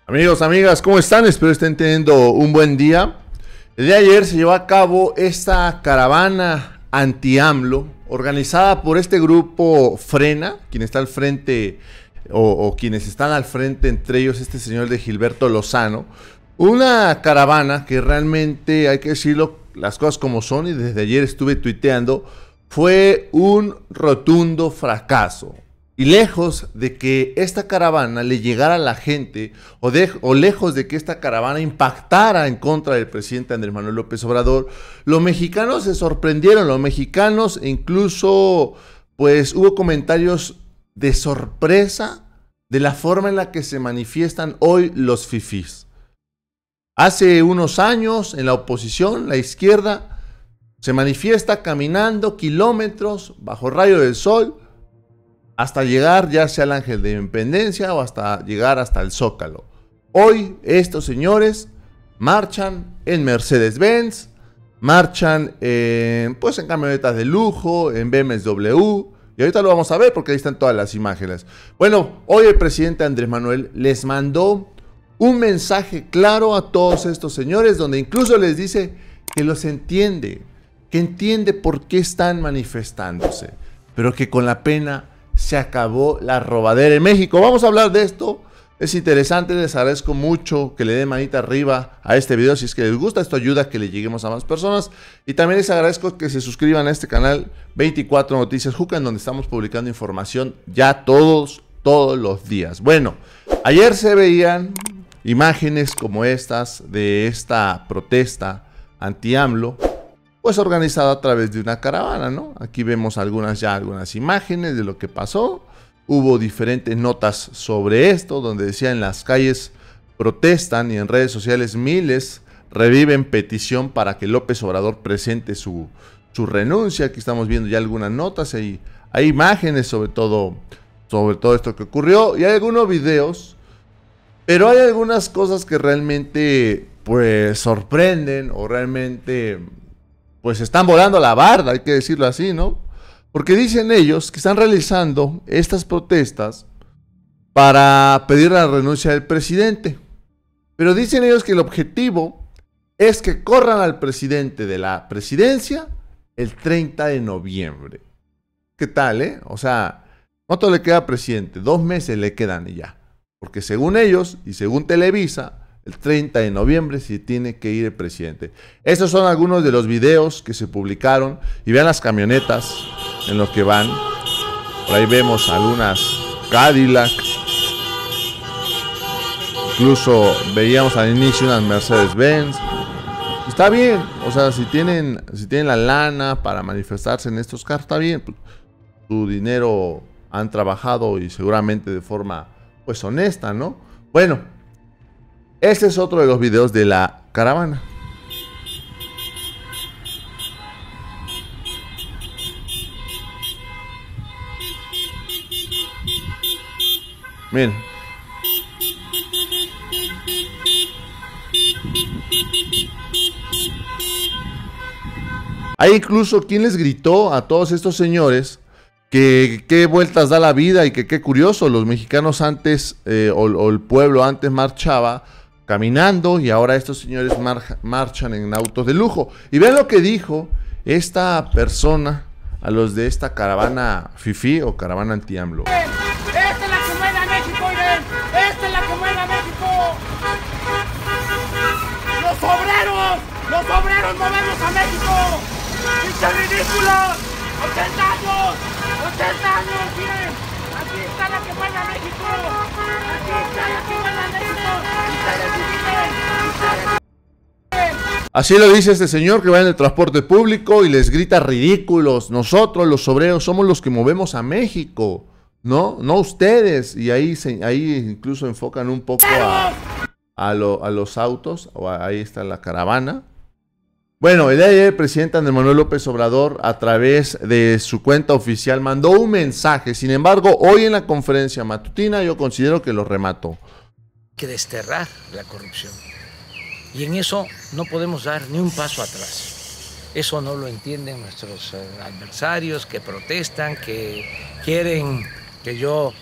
Amigos, amigas, ¿cómo están? Espero estén teniendo un buen día. El día de ayer se llevó a cabo esta caravana anti-AMLO, organizada por este grupo Frena, quien está al frente, o quienes están al frente, entre ellos este señor de Gilberto Lozano. Una caravana que realmente, hay que decirlo, las cosas como son, y desde ayer estuve tuiteando, fue un rotundo fracaso. Y lejos de que esta caravana le llegara a la gente, o lejos de que esta caravana impactara en contra del presidente Andrés Manuel López Obrador, los mexicanos se sorprendieron, los mexicanos incluso, pues hubo comentarios de sorpresa de la forma en la que se manifiestan hoy los fifís. Hace unos años, en la oposición, la izquierda se manifiesta caminando kilómetros bajo rayo del sol, hasta llegar ya sea al Ángel de Independencia o hasta llegar hasta el Zócalo. Hoy estos señores marchan en Mercedes-Benz, marchan en camionetas de lujo, en BMW, y ahorita lo vamos a ver porque ahí están todas las imágenes. Bueno, hoy el presidente Andrés Manuel les mandó un mensaje claro a todos estos señores, donde incluso les dice que los entiende, que entiende por qué están manifestándose, pero que con la pena se acabó la robadera en México. Vamos a hablar de esto. Es interesante, les agradezco mucho que le den manita arriba a este video si es que les gusta. Esto ayuda a que le lleguemos a más personas. Y también les agradezco que se suscriban a este canal 24 Noticias Juca, en donde estamos publicando información ya todos los días. Bueno, ayer se veían imágenes como estas de esta protesta anti-AMLO, pues organizado a través de una caravana, ¿no? Aquí vemos algunas imágenes de lo que pasó. Hubo diferentes notas sobre esto, donde decía: en las calles protestan y en redes sociales miles reviven petición para que López Obrador presente su renuncia. Aquí estamos viendo ya algunas notas, hay imágenes sobre todo esto que ocurrió, y hay algunos videos, pero hay algunas cosas que realmente pues sorprenden, o realmente pues están volando la barda, hay que decirlo así, ¿no? Porque dicen ellos que están realizando estas protestas para pedir la renuncia del presidente. Pero dicen ellos que el objetivo es que corran al presidente de la presidencia el 30 de noviembre. ¿Qué tal, eh? O sea, ¿cuánto le queda al presidente? 2 meses le quedan y ya. Porque según ellos y según Televisa, el 30 de noviembre se tiene que ir el presidente. Estos son algunos de los videos que se publicaron. Y vean las camionetas en los que van. Por ahí vemos algunas Cadillac. Incluso veíamos al inicio unas Mercedes-Benz. Está bien. O sea, si tienen la lana para manifestarse en estos carros, está bien. Su dinero han trabajado y seguramente de forma pues honesta, ¿no? Bueno, este es otro de los videos de la caravana. Miren. Hay incluso quien les gritó a todos estos señores que qué vueltas da la vida y que qué curioso, los mexicanos antes, o el pueblo antes marchaba caminando, y ahora estos señores marchan en autos de lujo. Y vean lo que dijo esta persona a los de esta caravana fifí o caravana anti-AMLO. ¡Esta es la que mueve a México, Irene! ¡Esta es la que mueve a México! ¡Los obreros movemos a México! ¡Pinche ridículos! ¡80 años! ¡Miren! ¡Aquí está la que mueve a México! ¡Aquí está la que mueve a México! Así lo dice este señor que va en el transporte público y les grita ridículos. Nosotros, los obreros, somos los que movemos a México, no ustedes. Y ahí incluso enfocan un poco a los autos. Ahí está la caravana. Bueno, el día de ayer el presidente Andrés Manuel López Obrador, a través de su cuenta oficial, mandó un mensaje. Sin embargo, hoy en la conferencia matutina yo considero que lo remató. Que desterrar la corrupción. Y en eso no podemos dar ni un paso atrás. Eso no lo entienden nuestros adversarios que protestan, que quieren que yo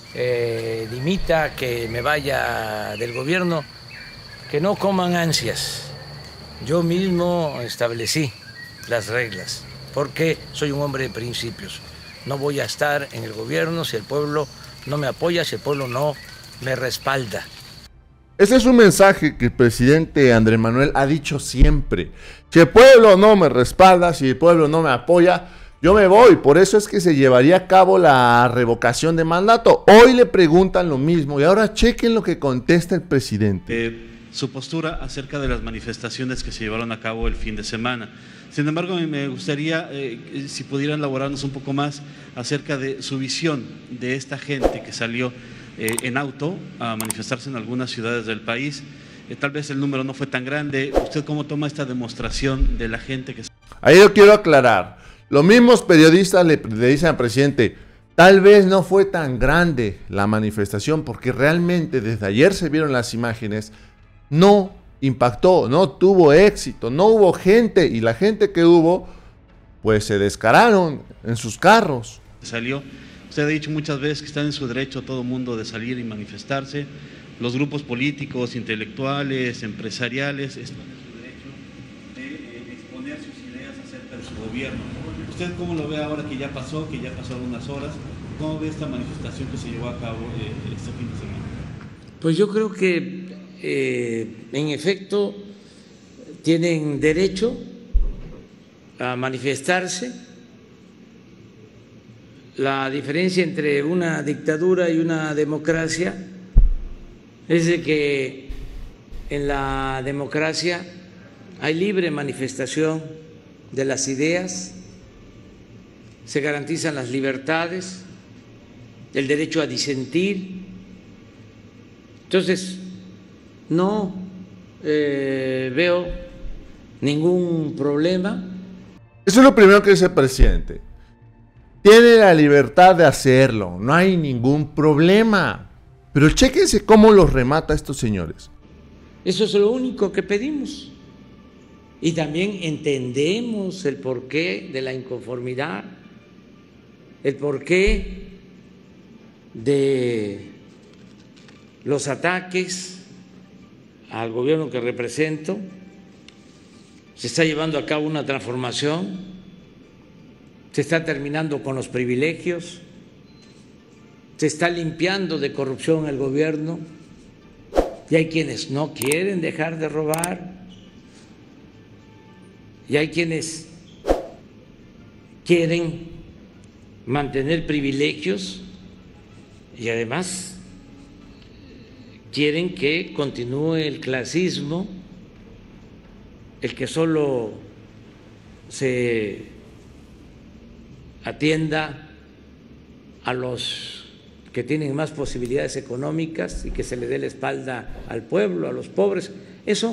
dimita, que me vaya del gobierno, que no coman ansias. Yo mismo establecí las reglas, porque soy un hombre de principios. No voy a estar en el gobierno si el pueblo no me apoya, si el pueblo no me respalda. Ese es un mensaje que el presidente Andrés Manuel ha dicho siempre. Si el pueblo no me respalda, si el pueblo no me apoya, yo me voy. Por eso es que se llevaría a cabo la revocación de mandato. Hoy le preguntan lo mismo y ahora chequen lo que contesta el presidente. Su postura acerca de las manifestaciones que se llevaron a cabo el fin de semana. Sin embargo, me gustaría si pudieran elaborarnos un poco más acerca de su visión de esta gente que salió en auto a manifestarse en algunas ciudades del país. Tal vez el número no fue tan grande. ¿Usted cómo toma esta demostración de la gente que... Ahí yo quiero aclarar. Los mismos periodistas le dicen al presidente, tal vez no fue tan grande la manifestación, porque realmente desde ayer se vieron las imágenes, no impactó, no tuvo éxito, no hubo gente, y la gente que hubo, pues se descararon en sus carros. Salió. Usted ha dicho muchas veces que está en su derecho todo el mundo de salir y manifestarse. Los grupos políticos, intelectuales, empresariales están en su derecho de exponer sus ideas acerca de su gobierno. ¿Usted cómo lo ve ahora que ya pasó algunas horas? ¿Cómo ve esta manifestación que se llevó a cabo este fin de semana? Pues yo creo que en efecto tienen derecho a manifestarse. La diferencia entre una dictadura y una democracia es de que en la democracia hay libre manifestación de las ideas, se garantizan las libertades, el derecho a disentir. Entonces, no veo ningún problema. Eso es lo primero que dice el presidente. Tiene la libertad de hacerlo, no hay ningún problema. Pero chéquense cómo los remata estos señores. Eso es lo único que pedimos. Y también entendemos el porqué de la inconformidad, el porqué de los ataques al gobierno que represento. Se está llevando a cabo una transformación, se está terminando con los privilegios, se está limpiando de corrupción el gobierno y hay quienes no quieren dejar de robar y hay quienes quieren mantener privilegios y además quieren que continúe el clasismo, el que solo se atienda a los que tienen más posibilidades económicas y que se le dé la espalda al pueblo, a los pobres. Eso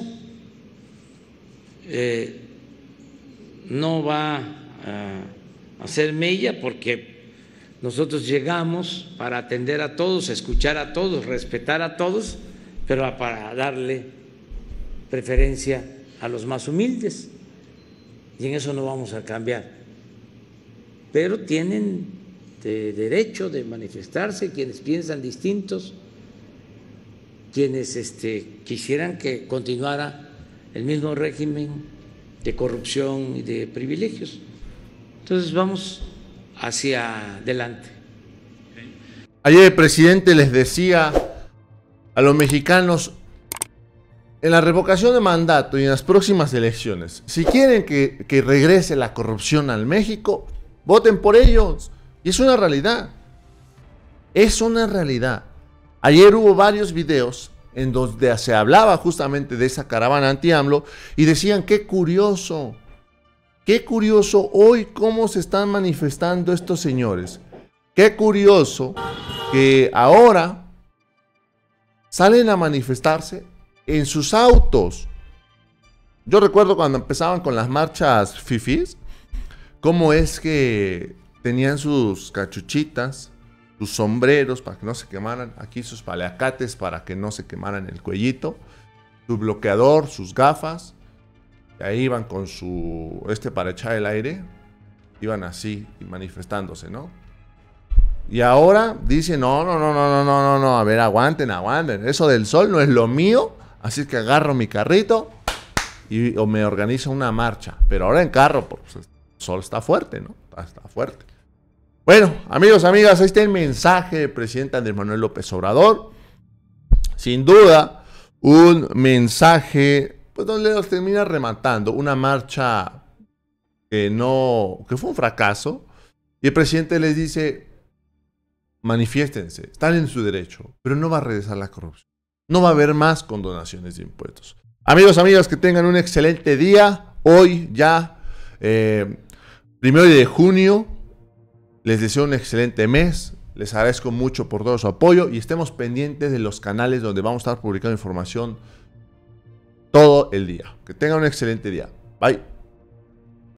no va a hacer mella, porque nosotros llegamos para atender a todos, escuchar a todos, respetar a todos, pero para darle preferencia a los más humildes, y en eso no vamos a cambiar. Pero tienen derecho de manifestarse quienes piensan distintos, quienes quisieran que continuara el mismo régimen de corrupción y de privilegios. Entonces vamos hacia adelante. Ayer el presidente les decía a los mexicanos, en la revocación de mandato y en las próximas elecciones, si quieren que regrese la corrupción al México, voten por ellos. Y es una realidad. Es una realidad. Ayer hubo varios videos en donde se hablaba justamente de esa caravana anti-AMLO y decían, qué curioso hoy cómo se están manifestando estos señores. Qué curioso que ahora salen a manifestarse en sus autos. Yo recuerdo cuando empezaban con las marchas fifís, cómo es que tenían sus cachuchitas, sus sombreros para que no se quemaran, aquí sus paliacates para que no se quemaran el cuellito, su bloqueador, sus gafas, y ahí iban con su para echar el aire, iban así manifestándose, ¿no? Y ahora dice, no, a ver, aguanten. Eso del sol no es lo mío, así que agarro mi carrito o me organizo una marcha. Pero ahora en carro, pues el sol está fuerte, ¿no? Está fuerte. Bueno, amigos, amigas, ahí está el mensaje del presidente Andrés Manuel López Obrador. Sin duda, un mensaje, pues donde los termina rematando. Una marcha que fue un fracaso. Y el presidente les dice, manifiéstense, están en su derecho, pero no va a regresar la corrupción. No va a haber más condonaciones de impuestos. Amigos, amigas, que tengan un excelente día. Hoy ya, 1 de junio, les deseo un excelente mes. Les agradezco mucho por todo su apoyo y estemos pendientes de los canales donde vamos a estar publicando información todo el día. Que tengan un excelente día. Bye.